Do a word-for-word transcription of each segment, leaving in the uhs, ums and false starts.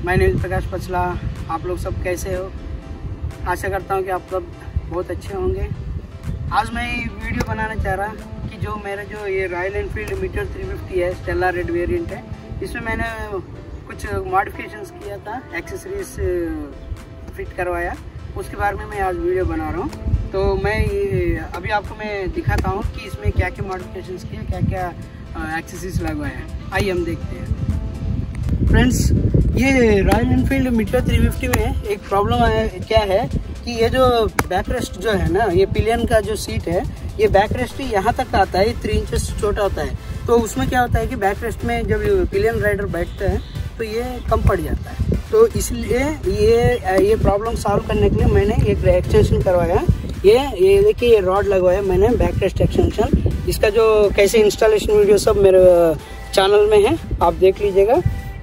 मैं नील प्रकाश पचला। आप लोग सब कैसे हो? आशा करता हूँ कि आप सब बहुत अच्छे होंगे। आज मैं वीडियो बनाना चाह रहा कि जो मेरा जो ये Royal Enfield Meteor three fifty है, स्टेला रेड वेरिएंट है, इसमें मैंने कुछ मॉडिफिकेशंस किया था, एक्सेसरीज फिट करवाया, उसके बारे में मैं आज वीडियो बना रहा हूँ। तो मैं अभी आपको मैं दिखाता हूँ कि इसमें क्या क्या मॉडिफिकेशंस किए, क्या क्या एक्सेसरीज लगवाया है। आइए हम देखते हैं। फ्रेंड्स, ये Royal Enfield Meteor three fifty में एक प्रॉब्लम है, क्या है कि ये जो बैक रेस्ट जो है ना, ये पिलियन का जो सीट है, ये बैक रेस्ट यहाँ तक आता है, थ्री इंचेस छोटा होता है। तो उसमें क्या होता है कि बैक रेस्ट में जब पिलियन राइडर बैठते हैं तो ये कम पड़ जाता है। तो इसलिए ये ये प्रॉब्लम सॉल्व करने के लिए मैंने एक एक्सटेंशन करवाया। ये ये देखिए, ये रॉड लगवाया मैंने, बैक रेस्ट एक्सटेंशन। इसका जो कैसे इंस्टॉलेशन वीडियो सब मेरे चैनल में है, आप देख लीजिएगा,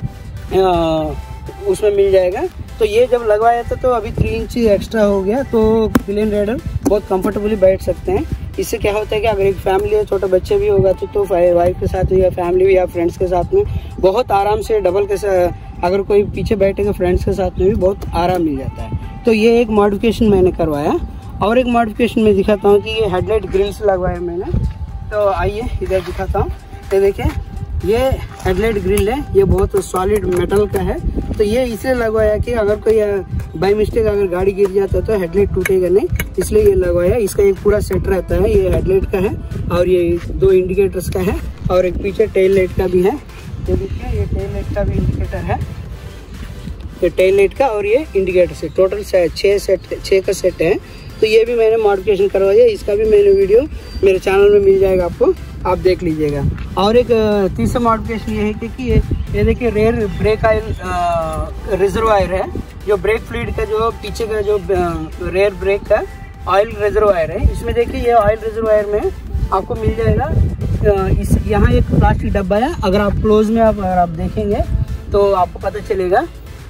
उसमें मिल जाएगा। तो ये जब लगवाया था तो अभी थ्री इंच एक्स्ट्रा हो गया, तो पिलियन राइडर बहुत कंफर्टेबली बैठ सकते हैं। इससे क्या होता है कि अगर एक फैमिली है, छोटा बच्चे भी होगा तो, तो वाइफ के साथ या फैमिली भी या फ्रेंड्स के साथ में बहुत आराम से डबल के साथ, अगर कोई पीछे बैठेगा फ्रेंड्स के साथ में भी बहुत आराम मिल जाता है। तो ये एक मॉडिफिकेशन मैंने करवाया। और एक मॉडिफिकेशन में दिखाता हूँ कि ये हेडलाइट ग्रिल्स लगवाया मैंने। तो आइए इधर दिखाता हूँ। ये देखिए, ये हेडलाइट ग्रिल है, ये बहुत सॉलिड मेटल का है। तो ये इसलिए लगवाया कि अगर कोई बाई मिस्टेक अगर गाड़ी गिर जाता है तो हेडलाइट टूटेगा नहीं, इसलिए ये लगवाया। इसका एक पूरा सेट रहता है, ये हेडलाइट का है और ये दो इंडिकेटर्स का है और एक पीछे टेल लाइट का भी है। ये देखिए, ये टेल लाइट का भी इंडिकेटर है, ये टेल लाइट का और ये इंडिकेटर से टोटल छः सेट छः का सेट है। तो ये भी मैंने मॉडिफिकेशन करवाया, इसका भी मैंने वीडियो मेरे चैनल में मिल जाएगा, आपको आप देख लीजिएगा। और एक तीसरा मॉडिफिकेशन ये है कि ये ये देखिए, रेयर ब्रेक ऑयल रिजर्वायर है, जो ब्रेक फ्लूइड का जो पीछे का जो रेयर ब्रेक का ऑयल रिजर्वायर है। इसमें देखिए, ये ऑयल रिजर्वायर में आपको मिल जाएगा, इस यहाँ एक प्लास्टिक डब्बा है। अगर आप क्लोज में आप अगर आप देखेंगे तो आपको पता चलेगा।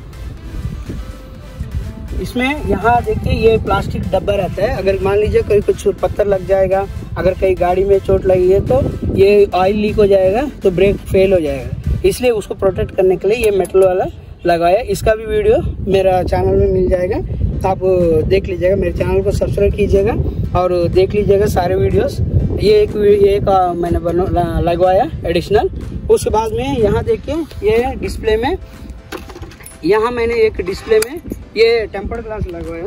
इसमें यहाँ देखिए, ये प्लास्टिक डब्बा रहता है। अगर मान लीजिए कोई कुछ पत्थर लग जाएगा, अगर कहीं गाड़ी में चोट लगी है तो ये ऑयल लीक हो जाएगा, तो ब्रेक फेल हो जाएगा। इसलिए उसको प्रोटेक्ट करने के लिए ये मेटल वाला लगाया। इसका भी वीडियो मेरा चैनल में मिल जाएगा, तो आप देख लीजिएगा। मेरे चैनल को सब्सक्राइब कीजिएगा और देख लीजिएगा सारे वीडियोस। ये एक एक मैंने बना लगवाया एडिशनल। उसके बाद में यहाँ देखिए, ये डिस्प्ले में, यहाँ मैंने एक डिस्प्ले में ये टेम्पर्ड ग्लास लगवाया।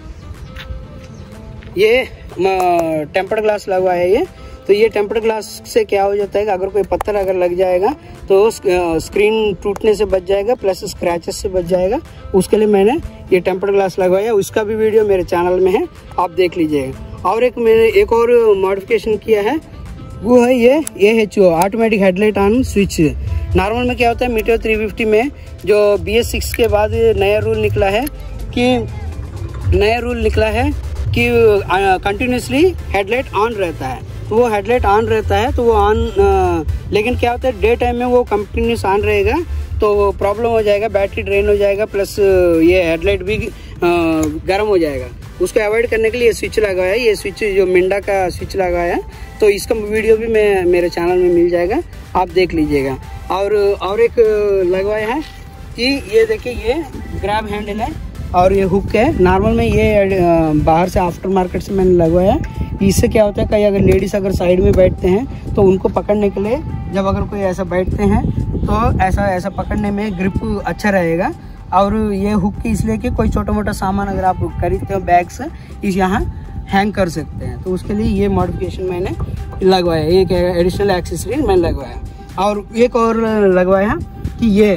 ये टेम्पर्ड ग्लास लगवाया है ये। तो ये टेम्पर्ड ग्लास से क्या हो जाता है कि अगर कोई पत्थर अगर लग जाएगा तो स्क्रीन टूटने से बच जाएगा, प्लस स्क्रैचेस से बच जाएगा। उसके लिए मैंने ये टेम्पर्ड ग्लास लगवाया। उसका भी वीडियो मेरे चैनल में है, आप देख लीजिएगा। और एक मैंने एक और मॉडिफिकेशन किया है, वो है ये A H O automatic headlight on switch. Normal में क्या होता है, मीटर थ्री फिफ्टी में जो बी एस सिक्स के बाद नया रूल निकला है कि नया रूल निकला है कि कंटिन्यूसली हेडलाइट ऑन रहता है। तो वो हेडलाइट ऑन रहता है तो वो ऑन, लेकिन क्या होता है डे टाइम में वो कंटिन्यूस ऑन रहेगा तो प्रॉब्लम हो जाएगा, बैटरी ड्रेन हो जाएगा, प्लस ये हेडलाइट भी गर्म हो जाएगा। उसको अवॉइड करने के लिए ये स्विच लगाया है, ये स्विच जो मिंडा का स्विच लगाया है। तो इसका वीडियो भी मैं मेरे चैनल में मिल जाएगा, आप देख लीजिएगा। और और एक लगवाया है कि ये देखिए, ये ग्रैब हैंडल है और ये हुक है। नॉर्मल में ये बाहर से आफ्टर मार्केट से मैंने लगवाया। इससे क्या होता है, कहीं अगर लेडीज़ अगर साइड में बैठते हैं तो उनको पकड़ने के लिए, जब अगर कोई ऐसा बैठते हैं तो ऐसा ऐसा पकड़ने में ग्रिप अच्छा रहेगा। और ये हुक की इसलिए कि कोई छोटा मोटा सामान अगर आप खरीदते हो, बैग्स इस यहाँ हैंग कर सकते हैं। तो उसके लिए ये मॉडिफिकेशन मैंने लगवाया, एक एडिशनल एक्सेसरी मैंने लगवाया। और एक और लगवाया कि ये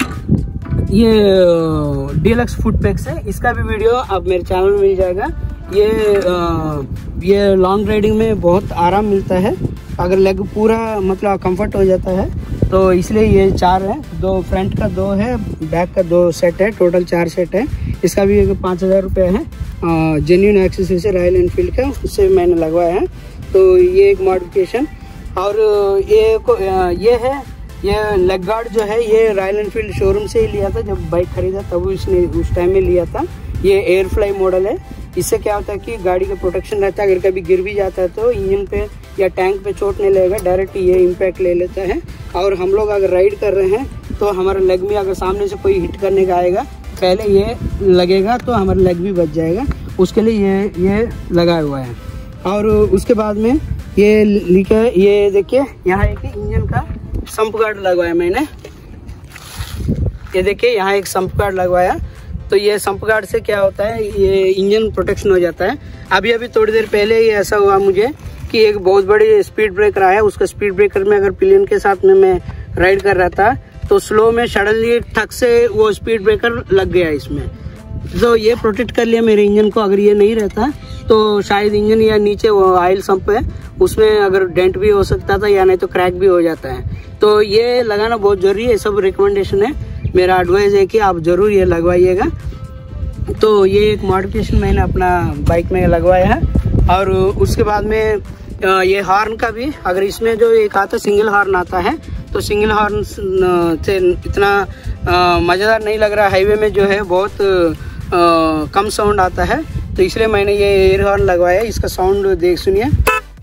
ये डीलक्स फुट पैक्स है। इसका भी वीडियो अब मेरे चैनल में मिल जाएगा। ये आ, ये लॉन्ग राइडिंग में बहुत आराम मिलता है, अगर लेग पूरा मतलब कंफर्ट हो जाता है। तो इसलिए ये चार है, दो फ्रंट का दो है, बैक का दो सेट है, टोटल चार सेट है। इसका भी पाँच हज़ार रुपये है, जेन्युइन एक्सेसरी से रॉयल एनफील्ड का, उससे मैंने लगवाया है। तो ये एक मॉडिफिकेशन। और ये को ये है, ये लेग गार्ड जो है ये रॉयल एनफील्ड शोरूम से ही लिया था, जब बाइक खरीदा तब उसने उस टाइम में लिया था। ये एयर फ्लाई मॉडल है, इससे क्या होता है कि गाड़ी का प्रोटेक्शन रहता है, अगर कभी गिर भी जाता है तो इंजन पे या टैंक पे चोट नहीं लगेगा, डायरेक्ट ये इम्पैक्ट ले लेता है। और हम लोग अगर राइड कर रहे हैं तो हमारे लेग में अगर सामने से कोई हिट करने का आएगा, पहले ये लगेगा तो हमारा लेग भी बच जाएगा, उसके लिए ये ये लगा हुआ है। और उसके बाद में ये लिखा है, ये देखिए यहाँ एक इंजन का संप गार्ड लगवाया मैंने, ये देखिए यहाँ एक संप गार्ड लगवाया। तो ये संप गार्ड से क्या होता है, ये इंजन प्रोटेक्शन हो जाता है। अभी अभी थोड़ी देर पहले ही ऐसा हुआ मुझे कि एक बहुत बड़ी स्पीड ब्रेकर आया, उसका स्पीड ब्रेकर में अगर पिलियन के साथ में मैं राइड कर रहा था तो स्लो में सडनली ठक से वो स्पीड ब्रेकर लग गया इसमें। तो ये प्रोटेक्ट कर लिया मेरे इंजन को। अगर ये नहीं रहता तो शायद इंजन या नीचे वो ऑयल संप है उसमें अगर डेंट भी हो सकता था या नहीं तो क्रैक भी हो जाता है। तो ये लगाना बहुत जरूरी है, सब रिकमेंडेशन है, मेरा एडवाइस है कि आप जरूर ये लगवाइएगा। तो ये एक मॉडिफिकेशन मैंने अपना बाइक में लगवाया है। और उसके बाद में ये हॉर्न का भी, अगर इसमें जो एक आता सिंगल हॉर्न आता है तो सिंगल हॉर्न से इतना मज़ेदार नहीं लग रहा, हाईवे में जो है बहुत आ, कम साउंड आता है, तो इसलिए मैंने ये एयर हॉर्न लगवाया। इसका साउंड देख सुनिए, ऐसा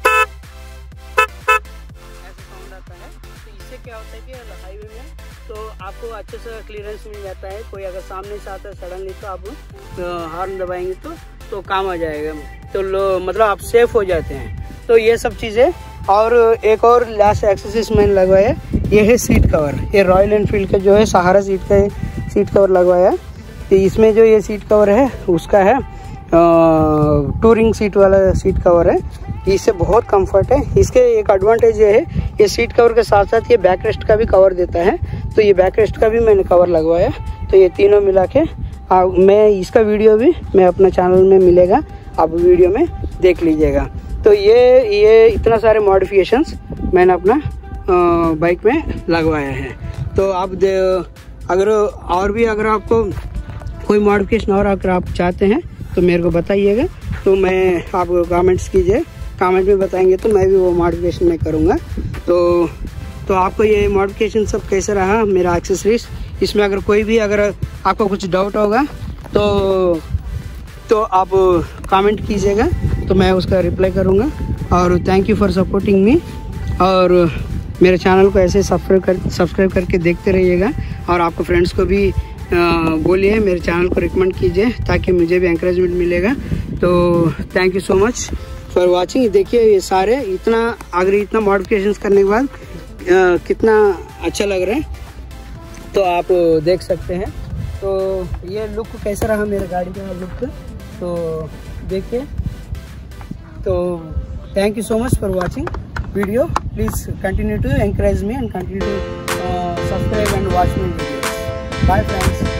साउंड आता है। तो इससे क्या होता है कि हाईवे में तो आपको अच्छे से क्लियरेंस मिल जाता है। कोई अगर सामने से आता है सडनली तो आप हॉर्न दबाएंगे तो तो काम आ जाएगा, तो लो मतलब आप सेफ हो जाते हैं। तो ये सब चीज़ें। और एक और लास्ट एक्सेसरीज मैंने लगवाया, ये है सीट कवर। ये रॉयल एनफील्ड का जो है सहारा सीट का सीट कवर लगवाया। तो इसमें जो ये सीट कवर है उसका है टूरिंग सीट वाला सीट कवर है, इससे बहुत कंफर्ट है। इसके एक एडवांटेज ये है, ये सीट कवर के साथ साथ ये बैक रेस्ट का भी कवर देता है। तो ये बैक रेस्ट का भी मैंने कवर लगवाया। तो ये तीनों मिला के आ, मैं इसका वीडियो भी मैं अपना चैनल में मिलेगा, आप वीडियो में देख लीजिएगा। तो ये ये इतना सारे मॉडिफिकेशंस मैंने अपना आ, बाइक में लगवाया है। तो आप अगर और भी अगर आपको कोई मॉडिफिकेशन और अगर आप चाहते हैं तो मेरे को बताइएगा, तो मैं आपको कमेंट्स कीजिए, कमेंट में बताएंगे तो मैं भी वो मॉडिफिकेशन में करूँगा। तो तो आपको ये मॉडिफिकेशन सब कैसे रहा मेरा एक्सेसरीज, इसमें अगर कोई भी अगर आपको कुछ डाउट होगा तो तो आप कमेंट कीजिएगा, तो मैं उसका रिप्लाई करूँगा। और thank you for supporting me. और मेरे चैनल को ऐसे सब्सक्राइब कर सब्सक्राइब करके देखते रहिएगा। और आपको फ्रेंड्स को भी बोलिए मेरे चैनल को रिकमेंड कीजिए, ताकि मुझे भी एंकरेजमेंट मिलेगा। तो thank you so much for watching. देखिए ये सारे इतना अगर इतना मॉडिफिकेशंस करने के बाद आ, कितना अच्छा लग रहा है, तो आप देख सकते हैं। तो ये लुक कैसा रहा मेरे गाड़ी का लुक, तो देखिए। तो thank you so much for watching video. Please continue to encourage me and continue to uh, subscribe and watch my videos. Bye friends.